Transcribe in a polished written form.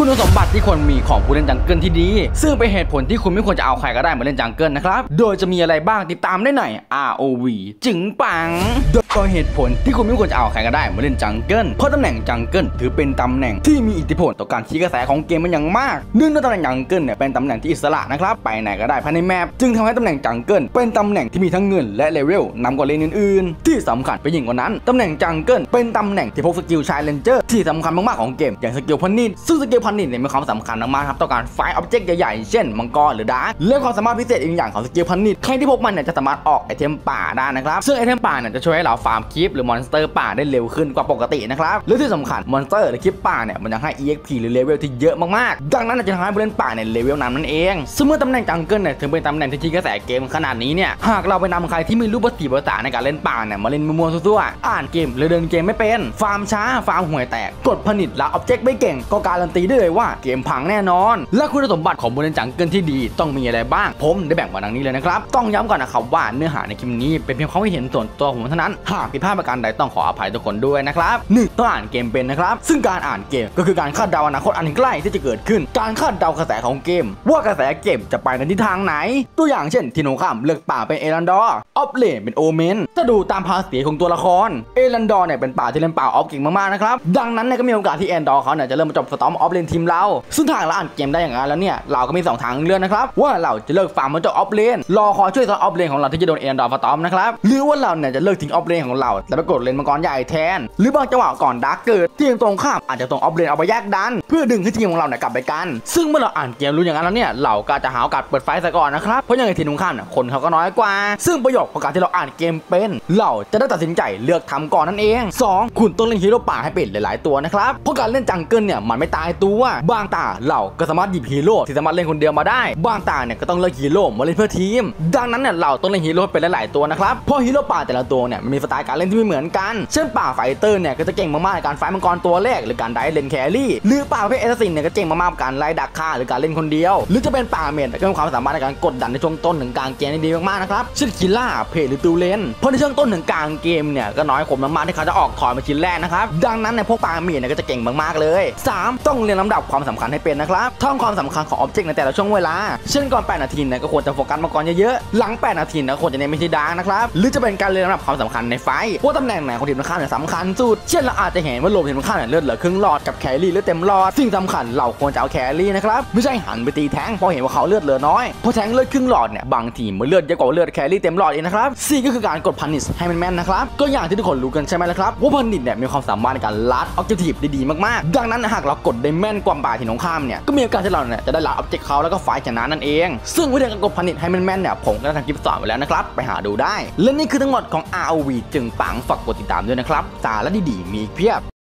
คุณสมบัติที่ควรมีของผู้เล่นจังเกิลที่ดีซึ่งเป็นเหตุผลที่คุณไม่ควรจะเอาใครก็ได้มาเล่นจังเกิลนะครับโดยจะมีอะไรบ้างติดตามได้ใน ROV จึงปังโดยเหตุผลที่คุณไม่ควรจะเอาใครก็ได้มาเล่นจังเกิลเพราะตำแหน่งจังเกิลถือเป็นตำแหน่งที่มีอิทธิพลต่อการชี้กระแสของเกมมันอย่างมากเนื่องจากตำแหน่งจังเกิลเนี่ยเป็นตำแหน่งที่อิสระนะครับไปไหนก็ได้ภายในแมปจึงทำให้ตำแหน่งจังเกิลเป็นตำแหน่งที่มีทั้งเงินและเลเวลนำกว่าเลนอื่นๆที่สำคัญไปยิ่งกว่านั้นตำแหน่งจังเกิลเป็นตำแหน่งที่พกสกิลชายเลนเจอร์ที่สำคัญมากๆของเกมอย่างสกิลพันนิดซึ่งสกิลพันนิดเนี่ยมีความสำคัญมากๆครับต่อการไฟต์ออบเจกต์ใหญ่ๆเช่นมังกรหรือดาร์กและความสามารถพิเศษอีกอย่างของสกิลพันนิดใครที่พกมันเนี่ยจะสามารถออกไอเทมป่าได้นะครับซึ่งไอเทมป่าเนี่ยจะช่วยให้เราฟาร์มคลิปหรือมอนสเตอร์ป่าได้เร็วขึ้นกว่าปกตินะครับและที่สำคัญมอนสเตอร์หรือคลิปป่าเนี่ยมันยังให้ EXP หรือเลเวลที่เยอะมากๆดังนั้นจะทำให้ผู้เล่นป่าในเลเวลนั้นนั่นเองซึ่งเมื่อตำแหน่งจังเกิลเนี่ยถึงเป็นตำแหน่งที่ชี้กระแสเกมขนาดนี้เนี่ยหากเราไปนำใครที่ไม่รู้ภาษาในการเล่นป่าเนี่ยมาเล่นมัวๆซั่วๆอ่านเกมหรือเดินเกมไม่เป็นฟาร์มช้าฟาร์มห่วยแตกกดผลิตและออบเจกต์ไม่เก่งก็การันตีได้เลยว่าเกมพังแน่นอนและคุณสมบัติของผู้เล่นจังเกิลที่ดีต้องมีอะไรบ้างผมได้แบ่งมาดังนี้เลยนะครับต้องย้ำก่อนนะครับว่าเนื้อหาในคลิปนี้เป็นเพียงความคิดเห็นส่วนตัวผมเท่านั้นหากผิดพลาดประการใดต้องขออภัยทุกคนด้วยนะครับ1ต้องอ่านเกมเป็นนะครับซึ่งการอ่านเกมก็คือการคาดเดาอนาคตอันใกล้ที่จะเกิดขึ้นการคาดเดากระแสของเกมว่ากระแสเกมจะไปในทิศทางไหนตัวอย่างเช่นทีโนข้ามเลือกป่าเป็นเอรันดอร์ออฟเลนเป็นโอเมนถ้าดูตามภาษีของตัวละครเอรันดอร์เนี่ยเป็นป่าที่เล่นป่าออฟเก่งมากๆนะครับดังนั้นเนี่ยก็มีโอกาสที่เอรันดอร์เขาเนี่ยจะเริ่มมาจบสตอมออฟเลนทีมเราซึ่งทางเราอ่านเกมได้อย่างนั้นแล้วเนี่ยเราก็มี2ทางเลือกนะครับว่าเราจะเลิกฟาร์มมาจบออฟเลนรอคอยช่วยสตอมออฟเลนของเราที่จะโดนเอรันดอร์สตอมนะครับหรือว่าเราเนี่ยจะเลิกทิ้งออฟเลนของเราแล้วไปกดเลนมังกรใหญ่แทนหรือบางจังหวะก่อนดาร์กเกิดทีมตรงข้ามอาจจะตรงออฟเลนเอาไปแยกดันเพื่อดึงให้ทีมของเราเนี่ยกลับไปกันซึ่งเมื่อเราอ่านเกมรู้อย่างนั้นแล้วเนี่ยเราก็จะหาโอกาสเปิดไฟซะก่อนนะครับเพราะยังไงทีมตรงข้ามเนี่ยคนเขาก็น้อยกว่าซึ่งประโยชน์ของการที่เราอ่านเกมเป็นเราจะได้ตัดสินใจเลือกทำก่อนนั่นเอง2คุณต้องเล่นฮีโร่ป่าให้เป็นหลายๆตัวนะครับเพราะการเล่นจังเกิลเนี่ยมันไม่ตายตัวบางตาเราก็สามารถหยิบฮีโร่ที่สามารถเล่นคนเดียวมาได้บางตาเนี่ยก็ต้องเลือกฮีโร่มาเล่นเพื่อทีมดังนั้นเนี่ยเราต้องเล่นฮีโร่เป็นหลายๆตัวนะครับเพราะฮีโร่ป่าแต่ละตัวเนี่ยมันมีสไตล์การเล่นที่ไม่เหมือนกันเช่นป่าไฟเตอร์เนี่ยก็จะเก่งมากๆในการไฟมังกรตัวแรกหรือการไดเลนแครี่หรือป่าประเภทแอสซัสซินเนี่ยก็เก่งมากๆการไล่ดักฆ่าหรือการเล่นคนเดียวหรือจะเป็นป่าเมจก็มีความสามารถในการกดดันในช่วงต้นถึงกลางเกมได้ดีมากๆนะครับเช่นคิล่าเพจหรือตูเลนเพราะในช่วงต้นถึงกลางเกมเนี่ยก็น้อยคนมากๆที่เขาจะออกถอยมาชิ้นแรกนะครับดังนั้นในพวกป่าเมจเนี่ยก็จะเก่งมากๆเลย3ต้องเรียนลำดับความสำคัญให้เป็นนะครับท่องความสำคัญของอ็อบเจกต์ในแต่ละช่วงเวลาเช่นก่อน8นาทีเนี่ยก็ควรจะโฟกัสมังกรเยอะๆหลัง8นาทีเนี่ยควรจะเน้นไปที่ดาร์กนะครับหรือจะเป็นการเรียนลำดับความสำคัญในไฟว่าตำแหน่งไหนของทีมตรงข้ามเนี่ยสำคัญสุดเช่นเราอาจจะเห็นว่าโลมทีมตรงข้ามเนี่ยเลือดเหลือครึ่งหลอดกับแครี่เลือดเต็มหลอดสิ่งสำคัญเราควรจะเอาแครี่นะครับไม่ใช่หันไปตีแทงเพราะเห็นว่าเขาเลือดเหลือน้อยเพราะแทงเลือดครึ่งหลอดเนี่ยบางทีมันเลือดเยอะกว่าเลือดแครี่เต็มหลอดเองนะครับ4ก็คือการกดพันิชให้มันแม่นนะครับก็อย่างที่ทุกคนรู้กันใช่ไหมล่ะครับว่าพันิชเนี่ยมีความสามารถในการลัดออบเจกตีฟได้ดีมากๆดังนั้นหากเรากดได้แม่นกว่าป่าทีมตรงข้ามเนี่ยก็มีโอกาสที่เราเนี่ยจะได้ลัดออบเจกต์เขาแล้วก็ไฟชนะนั่นเองซึ่งวิธีการกดพันิชให้มันแม่นเนี่ยผมก็ได้ทำคลิปสอนไว้แล้วนะครับไปหาดูได้และนี่คือทั้งหมดของ ROV จึงปังฝากกดติดตามด้วยนะครับสาระดีๆมีเพียบ